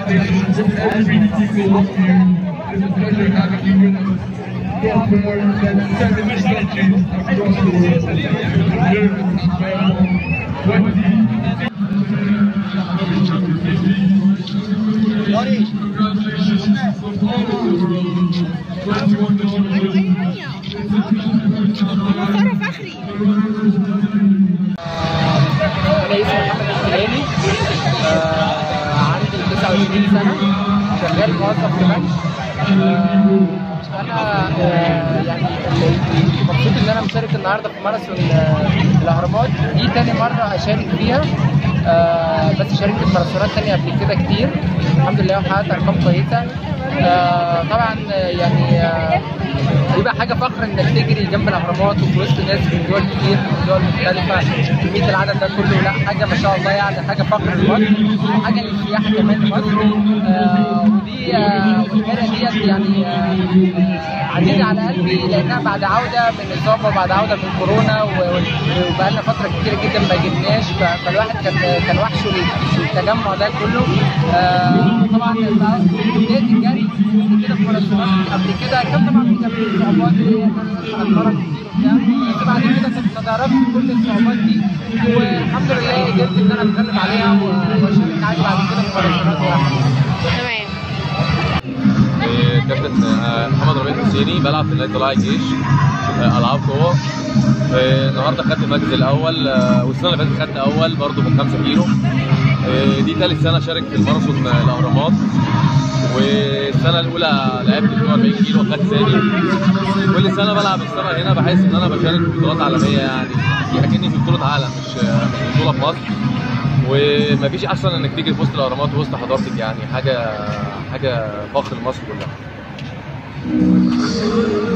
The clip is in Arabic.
It's a pleasure having you with us. From more than 70 countries across the world. Here in Congratulations from all over the world. 21 أنا اسمي محمد الفلاني، عندي 29 سنة، شغال موظف في بنك. أنا يعني مبسوط إن أنا مشارك النهارده في ماراثون الأهرامات، دي تاني مرة أشارك فيها، بس شاركت في ماراثونات تانية قبل كده كتير الحمد لله وحققت أرقام كويسة. طبعا يعني بيبقى حاجه فخر انك تجري جنب الاهرامات وفي وسط ناس من دول كتير من دول مختلفه، كميه العدد ده كله، لا حاجه ما شاء الله يعني حاجه فخر لمصر وحاجه للسياحه كمان لمصر. ودي والحاجه ديت يعني عزيزه على قلبي لانها بعد عوده من اصابه وبعد عوده من كورونا وبقى لنا فتره كتيره جدا ما جبناش، فالواحد كان وحشه التجمع ده كله. طبعا بدايه الجري كده في ماراثونات قبل كده كان طبعا في صعوبات اللي هي اتمرن كتير وبتاع، بس بعد كده كنت تدربت كل الصعوبات دي والحمد لله قدرت ان انا اتغلب عليها واشارك عادي بعد كده في ماراثونات واحده. تمام. كابتن محمد ربيع حسيني، بلعب في نادي طلائع الجيش العاب قوه. النهارده خدت المركز الاول، والسنه اللي فاتت خدت اول برضه من 5 كيلو. دي ثالث سنه شارك في الماراثون الاهرامات، والسنه الاولى لعبت 42 كيلو وخدت ثاني. كل سنه بلعب السنه هنا بحس ان انا بشارك في بطولات عالميه، يعني اكني في بطوله عالم مش بطوله في مصر. ومفيش احسن انك تيجي في وسط الاهرامات ووسط حضارتك، يعني حاجه فخر لمصر كلها.